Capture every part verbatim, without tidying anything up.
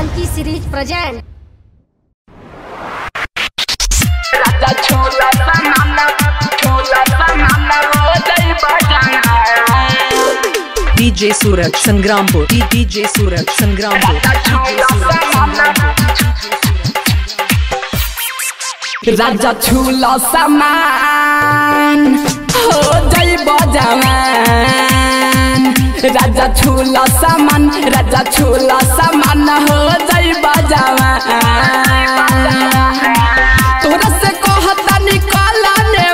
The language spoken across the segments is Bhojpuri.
Funky series present. राजा छोला बनाना छोला बनाना हो जाई बजाना डीजे सूरज संग्रामपुर डीजे सूरज संग्रामपुर राजा छोला सामान हो जाई बजावन राजा छोला सामान राजा छोला सामान हो जाई बजावन तोरा से कहता निकाला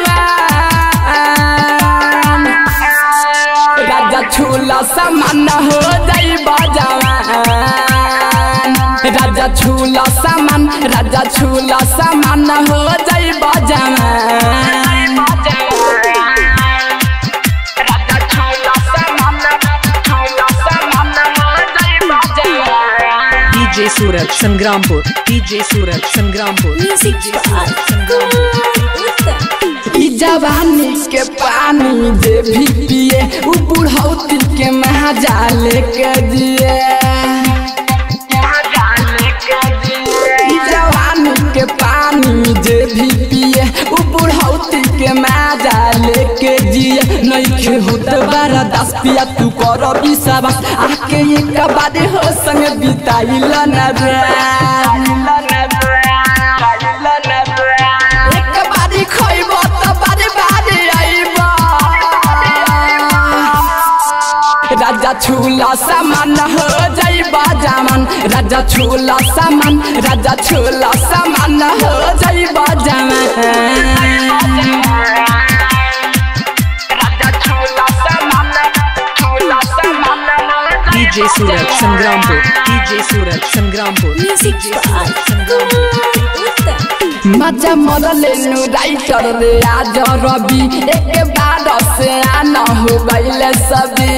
नेवान राजा छोला सामान हो जाई बजावन राजा छोला सामान राजा छोला सामान हो जाई बजावन डीजे सूरज संग्रामपुर डीजे सूरज संग्रामपुर जवानी के पानी जे भी पिए उ बुढ़ौती के महाजा लेके दिए जवानी के पानी जे भी पिए उ बुढ़ौती के महाजा लेके दिए नहीं होत बारा दस पिया तू कर विश्वास आके एक बार हो संग बिताइल न रे एक बारी खइब त बारी बारी आइब राजा छोला सामान हो जाई बजावन राजा छोला सामान राजा छोला सामान हो जाई बजावन डीजे सूरज संग्रामपुर डीजे सूरज संग्रामपुर मजा मरले नु राइटर रे आज रवि एक बार से आना हो गइले सभी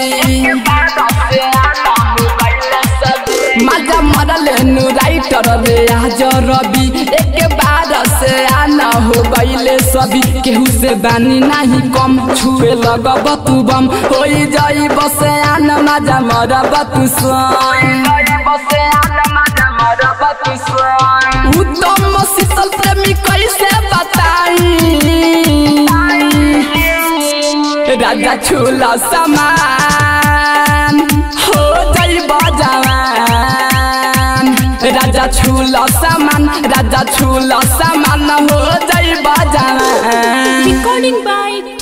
मजा मरले नु राइटर रे आज रवि एक बार से आना हो गइले सभी केहू से बानी नहीं कम छुए लगब तू बम होई जाई बसे आना मजा मरब तू सोई बसे आना मजा मरब तू सोई उत्तम शीतल प्रेमी कैसे बताई राजा छोला सामान हो जाई बजावन राजा छोला सामान राजा छोला सामान हो जाई बजावन Recording by